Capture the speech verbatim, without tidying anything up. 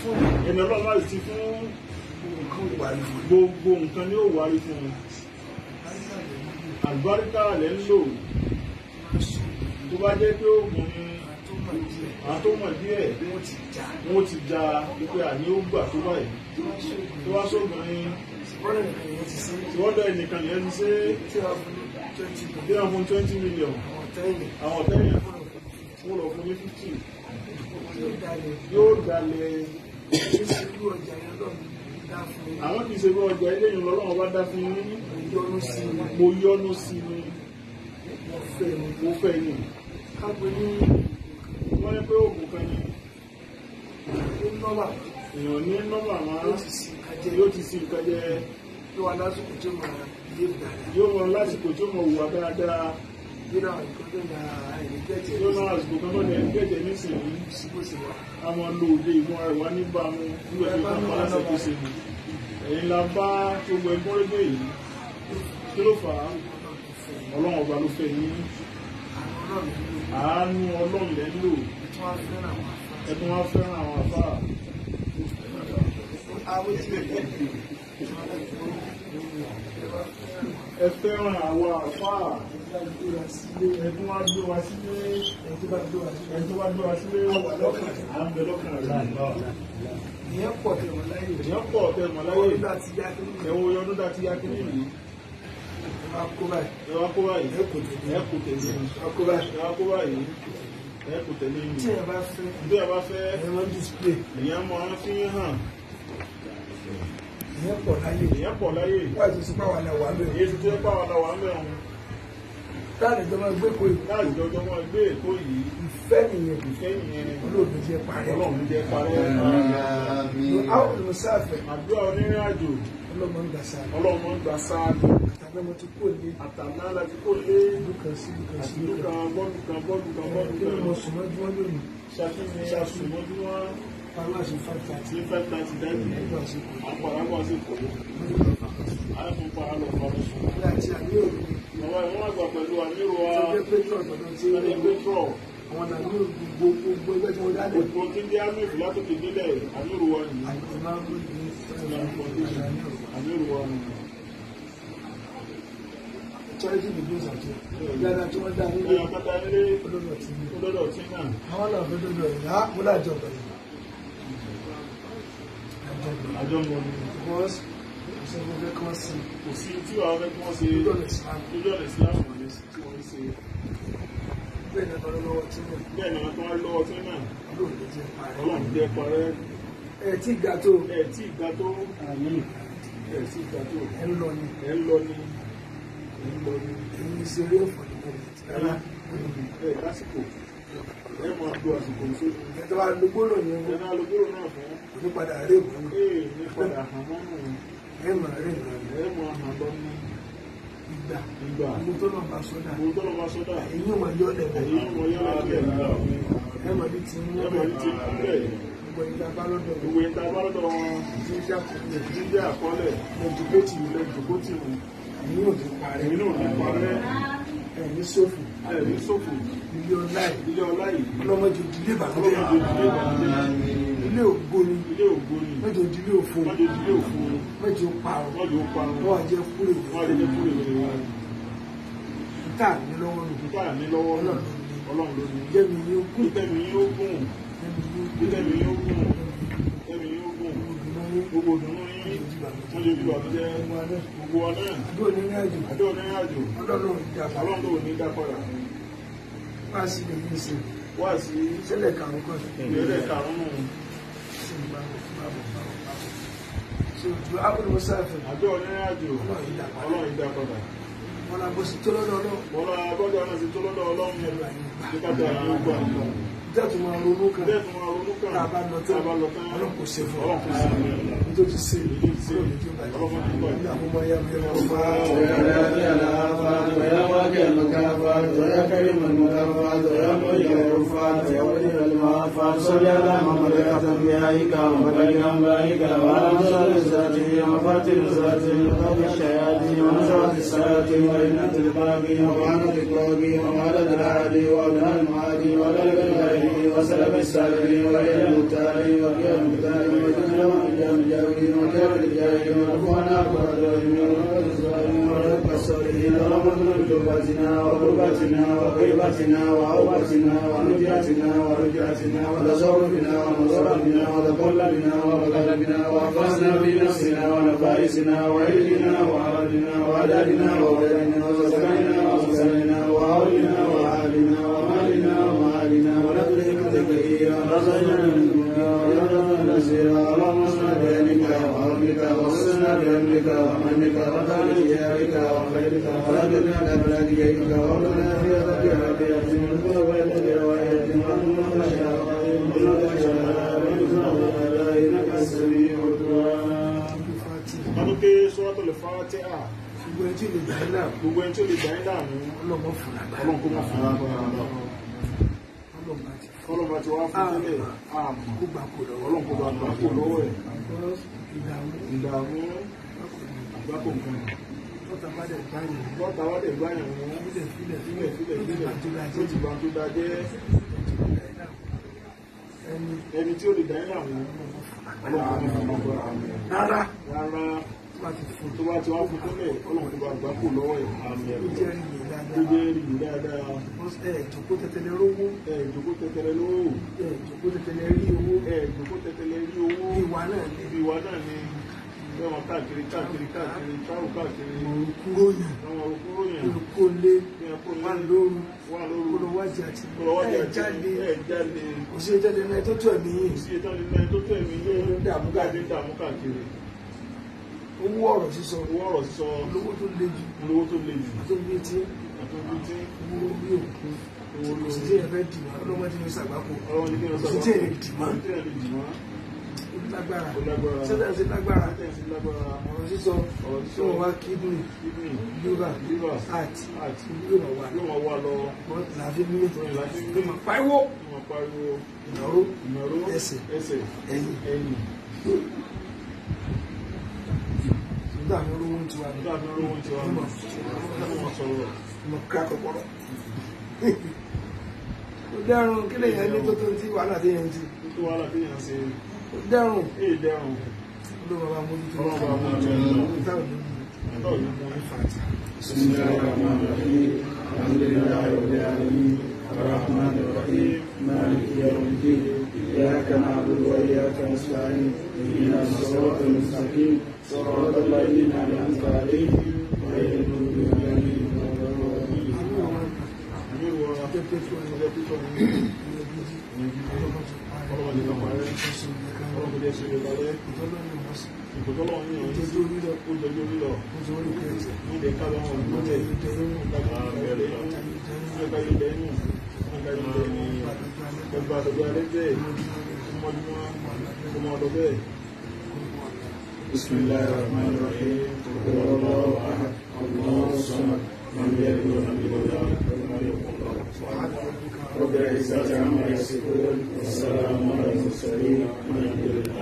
fún ẹni ọlọ́run bá ti fún gbogbo nǹkan ní ó wárí fún un. Àlùbáríkà lẹ́ ń lò tó bá jẹ́ pé oògùn ni àwọn tó mọ̀ díẹ̀ wọ́n ti já wípé àní ó gbà tó báyìí tó wá sóògùn ni tí wọ́n dọ̀ ẹnìkan yẹn ti ṣe tí wọ́n fún twenty million àwọn ọ̀tẹ́yìn wọ́n lọ fún ní fifty yóò dalẹ̀ àwọn kì í ṣe bí ọjà eléyìí lọ́lọ́wọ́ bá dá fún yín mo yọ́nú sí ni mo fẹ́ ni wọ́n ní pé oògùn kan ni èèyàn ní nọ́mbà máa yóò ti sin nǹkan jẹ yóò wọ lásìkò tí ó mọ̀ wùwà dáadáa yóò náà àsìkò kan náà lẹ́yìn gẹ̀ẹ́jẹ̀ nísìnyí a máa lo òde ìmọ̀ rẹ̀ wá níbàámu nígbà tí wọ́n máa lásẹ̀ tó ṣe ni ẹ̀yin la bá gbogbo ẹgbọ́n rédíò yìí kí ló fà á ọlọ́run ọba ló fẹ́ yín àánú ọlọ́run lẹ́ ń lò ẹ̀tún wá fẹ́ràn àwọn àfáà ẹ fẹ́ràn àwọn àfáà ẹ̀tún wá gbé wa sílé ẹ̀tún wá gbé wa sílé à ń bẹ lọ́kàn rẹ̀ ìyẹn pọ̀ tẹ̀ wọ́n láyé ìyẹn pọ̀ tẹ̀ wọ́n láyé ẹ̀wọ̀n ọdún dá ti yá kí nìyí ẹ wá kó báyìí ẹ kò tẹ̀lé ẹ kò tẹ̀lé ẹ wá kó báyìí ẹ kò tẹ̀lé yìí tí ẹ bá fẹ́ tí ẹ bá fẹ́ ẹ máa ń display ìyẹn máa ń fi hàn ìyẹn pọ̀ láyé ìyẹn pọ̀ láyé wáyé tó ti pa wà láwà mẹ́rin èyí tó ti pa wà láwà mẹ́rin láàrin ìjọba gbé èkó yìí láàrin ìjọba gbé èkó yìí ìfẹ́ nìyẹn ìfẹ́ nìyẹn olóògùn jẹ́ parẹ́ ọlọ́run jẹ́ parẹ́ àwọn olùsáfẹ́ àdúrà onírìn àjò ọlọ́mọ ń gbà sáà ọlọ́mọ ń gbà sáà àtàlọ́mọ ti kó lé àtàlọ́mọ ti kó lé dúkan sí dúkan sí dúkan bọ́ọ̀lù kan bọ́ọ̀lù kan bọ́ọ̀lù kan mo sùn mọ́jú wọn lónìí ṣàfihàn ṣàfihàn mọ́jú wọn pàrọ̀ àṣẹ five thirty ní five thirty dájú ẹgbẹ́ àṣekò àpàràbọ̀ àṣekò àyẹ̀fún paralọ̀ parọ̀ sùn. láti àmì òru àwọn ìwọ̀n àgbà pẹ̀lú àmì òru wa ṣọjọ́ pétrọ̀ gbọdọ̀ tí ó lé pétrọ̀ àwọn àmì òru gbogbo ẹgbẹ́ tí wọ́n dá lẹ̀. gbogbo tí ń dé àmì òru látòkè délẹ̀ àmì òru wa nìyí. àmì òru wa nìyí. charity begins at home. Yàrá tí wọ́n dá nílé olódò tí ní. Olódò tí náà. Àwọn náà fẹ́ dọ́dọ̀ ẹ̀ yá mo lájọ bẹ̀rẹ̀. Àjọ mọ̀ ní. Because kò sí ẹgbẹ́ fẹ́ kí wọ́n sí. Kò sí tí wàá fẹ́ kí wọ́n ṣe. Lójú ọ̀nà Islam. Lójú ọ̀nà Islam wọ̀n ní tí wọ́n ń ṣe. Bẹ́ẹ̀ ni ọ̀nà lọ́wọ́ tí náà. Bẹ́ẹ̀ ni ọ̀nà lọ́wọ́ tí náà. Ọlọ́run jẹ́ parẹ́. Ẹ̀ tí ga tó. Ẹ̀ tí ga tó. Ẹ̀ tí ga tó. Ẹ̀ ń lọ ni. Ẹ̀ ń lọ ni. Èyí ṣe eré ọ̀fọ̀ ní gọ́ọ̀mẹ̀ntì rárá ẹ̀ lásìkò ẹ̀ máa lo àsìkò ìṣòro. Ẹ̀tọ́ wa lo gbólò ní ẹ̀mọ́. Ẹ̀tọ́ wa lo gbólò náà fún. Kò ní padà rí ìbò ní. Ee ní padà hàn mọ́nù. Ẹ̀ máa rí ìgbà. Ẹ̀ máa hàn lọ ní. Ìgbà. Ìgbà. Mo tó lọ bá sọ́dà. Mo tó lọ bá sọ́dà. Èyí ò máa yọ lẹ̀ bẹ̀. Èyí ò máa yọ lẹ̀ bẹ̀. Ẹ̀ máa di ti mú. Ẹ̀ máa di ti mú bẹ́ẹ̀. Gbogbo ìta bá lọ́dọ̀. Gbogbo ìta bá lọ́dọ̀ wọn. Jíjẹ́ àkọọ́lẹ̀. Lẹ́jùkótì lẹ́jùkótì wọn. Èmi náà ti parẹ́. Èmi náà ti parẹ́. Ẹ̀mí sófù. Ẹ̀mí sófù. Ilé ọlá yìí. Ilé ọlá yìí. Ọlọ́mọdé ìdílé ìbànújẹ́. Ọlọ́mọdé ìdílé ìbànújẹ́. Ilé ògbóni. Ilé ògbóni. Mẹ́jọ ìdílé òfo. Mẹ́jọ ìdílé òfo. Mẹ́jọ parun. Mẹ́jọ parun. Wọ́n á jẹ́ kúrè. Wọ́n á jẹ́ kúrè lórí wa. Ìta ní lọ́wọ́ nù. Ìta ní lọ́wọ́ nù. Ọlọ́run ló ní. Jẹ́mi yóò gùn. Jẹ́mi yóò gùn. Jẹ́mi yóò gùn. Jẹ́mi yóò gùn. Gbogbo òdùnnú yín. Wọ́n lè lu àbújẹ́ gbogbo wa náà. Àdó onírìn àjò. Àdó onírìn àjò. Ọlọ́run ní dápadà. Ọlọ́run ò ní dápadà. Wá sí ilé yìí sí. Wá sí ìṣẹ̀lẹ̀ karùn-ún kan. Ìṣẹ̀lẹ̀ karùn-ún. Ṣé àbúrò mo sáfẹ̀? Àdó onírìn àjò. Ọlọ́run ní dápadà. Wọ́n la bó sí tó lọ́dọ̀ Ọlọ́run. Wọ́n la bọ́dọ̀ náà sí tó lọ́dọ̀ Ọlọ́run. Nígbàtí àwọn ọgbà nígbà. Dẹ́tù máa ronú kan. Dẹ́tù máa ronú kan. Tá a bá lọ tán. Ọlọ́run kò ṣe fún ọ. Ọlọ́run kò ṣe fún ọ. Nítorí ti ṣe ìlú tí ó lè jó báyìí. Ọlọ́run kò bá yìí. Àwọn ọmọ ya mi yọ fà á. Ọ̀yà bí aláfa, ọ̀yà wákẹ́ lọ́kàfà, ọ̀yà kárí mọ̀lúkàfà, ọ̀yà mọ̀yà rúfà, ọ̀yà wọlé lọ́lọ́fà, sọ́jà lámàmọ́lẹ́ kàtàbí àyíká, ọ̀mọ̀lẹ́gà mbáyíká, wàhálà mọ́sálẹ̀ sàtì, ọmọfàtìlì sàtì, ọmọfàtìlì sàyàtì, ọmọfàtìlì sàtì, ọmọfàtìlì bàbí, ọmọfàtìlì kọ́bí, ọmọfàtìlì àdì, ọmọfàtìlì àdì, ọmọfàtìlì وسلم السالمين وإلى المتالي وإلى المتالي الجاهلين وخير الجاهلين ورفعنا قدرهم ورزقنا الصالحين ورحمة بتوبتنا وقربتنا وقربتنا وعوبتنا ونجاتنا ورجعتنا وتصرفنا ونصرفنا وتقلبنا وقلبنا وأحفظنا في نفسنا ونفائسنا وعلمنا وعرضنا وعددنا وولدنا وسكننا وسكننا وعولنا وعالنا ومالنا ومالنا ونبلغ ذكريا رزقنا من دنيا ويرزقنا نسيرا اللهم اصنع بعلمك وعلمك وصلنا بعلمك ومنك وخيرك وخيرك ولدنا لبلاد جيبك وربنا في ذكرك يحسن القلوب برواية وأنما إنك السميع الدعاء. Aduke Suratul Fatiha. Gbogbo ẹni tí ó lè gbà yín náà. Gbogbo ẹni tí ó lè gbà yín dànù. Ọlọ́mọ fún lágbára. Ọlọ́run kó má fún lágbára lọ. Ọlọ́mọ àti fún. Ọlọ́run bá ti wá fún tẹ́lẹ̀. Àmọ́ kó gbà kó lọ́wọ́. Ọlọ́run kó bá gbà kó lọ́wọ́ ẹ̀. Ìdààmú. Ìdààmú àgbákò nǹkan. Bọ́tà bá dẹ̀ gbá yẹn. Bọ́tà wá dẹ̀ gbá yẹn wọ́n. Fílẹ̀ fílẹ̀ Fílẹ̀ fílẹ̀ fílẹ̀. Tó ti bá tó dájẹ́. Ẹni Ẹni tí ó lè dá yín dànù. Ọlọ́run kó má fún lágbára. rárá. Rárá. Tó bá ti fún. Tó bá ti wá fún tẹ́lẹ̀. Ọlọ́run kó bá gbà kó lọ́wọ́ ẹ̀. Ó jẹ́ ìyè Tó dáadáa. jẹ́ ìlú dáadáa. Ẹ jòkó tẹ̀tẹ̀lẹ̀ rówó. Ẹ ìjókòó tẹ́tẹ́lẹ̀ lówó. Ẹ jòkó tẹ̀tẹ̀lẹ̀ rí owó. Ẹ ìjókòó tẹ́tẹ́lẹ̀ rí owó. Ìwà náà ní. Ibi wa náà ni wọ́n káàkiri káàkiri káàkiri táwọn káàkiri Òun kúrò yàn. àwọn òkúrò yẹn Olùkó lé. ní ẹ̀kọ́ Wà ní lóru. wà lóru Olùwájà àti. olùwádìí Ẹ àti jáde. ẹ̀ jáde Kò sí ìjáde náà tó tó ẹ̀mí yìí. sí ìtàn nínú ẹni tó tẹ̀ mí Ló ń dààmú káàkiri. ń dààmú káàkiri Owó ọ̀rọ̀ sísọ. owó ọ̀rọ̀ sísọ Olówó tó le jù. olówó tó le jù Tó bí etí. àtúntò tí Owó bí òkú. owó Kò sí lórí tí ẹ fẹ́ dì mọ́. Ọlọ́mọdé ní sàgbákò. ọlọ́run ní kí wọ́n Kò sí sábà tí ẹ lè dì mọ́. tí ẹ̀ lè dì mọ́ Ó lágbára. ó lágbára Sẹ́dá sí lágbára. tẹ̀ sí lágbára Ọ̀rọ̀ sísọ. ọ̀rọ̀ Tí sísọ wọ́n wá kídùn. kidney Liver. liver Heart. heart Yóò máa wà yóò máa wá lọ lọ. Làáfi mímí. Orin làáfi mímí. Yóò máa pariwo. yóò máa pariwo Ìnáwó. ìnáró Ẹsẹ̀. ẹsẹ̀ Ẹ̀yìn. ẹ̀yìn Nígbà àwọn olówó ń tiwa. nígbà tó lówó ti wá Yóò mọ̀ máa wọ́n sọ̀rọ̀ mọ̀ ká kọ́kọ́rọ́. Ó dẹ́rùn kí lè yẹn ní tó tó ti wàhálà tí yẹn ti. tó wá láti yàn ṣe Ó dẹ́rùn. èyí dẹ́rùn Ló bàbá mójútó. Ọlọ́run bá mójútó ẹ̀ lọ. Ìtàwọn ló ń ẹ̀tọ́ ìlú mú ní fàtí. بسم الله الرحمن الرحيم الحمد لله رب العالمين الرحمن الرحيم مالك يوم الدين إياك نعبد وإياك نستعين اهدنا الصراط المستقيم صراط الذين أنعمت عليهم غير المغضوب عليهم ولا الضالين àmì ìwọ ọjọ́ pípọ̀ ní ìyẹn jíjí ọlọ́run ní lọ́pàá rẹ̀ ọlọ́run kò jẹ́ sí ilé lọ́rẹ́ ìkòtọ́lọ́ ní ọ̀rọ̀ yìí ó jọjú lílọ ní ìdẹ kábọ̀ wọn ló tẹ̀ ẹgbà àtọ̀gbà alẹ́gbẹ́ ọmọdúnmọ́ ọmọ ọdọ bẹ́ẹ̀. بسم الله الرحمن الرحيم قل هو الله أحد الله الصمد لم يلد ولم يولد ولم يكن له كفوا أحد رب العزة عما يصفون والسلام على المرسلين والحمد لله.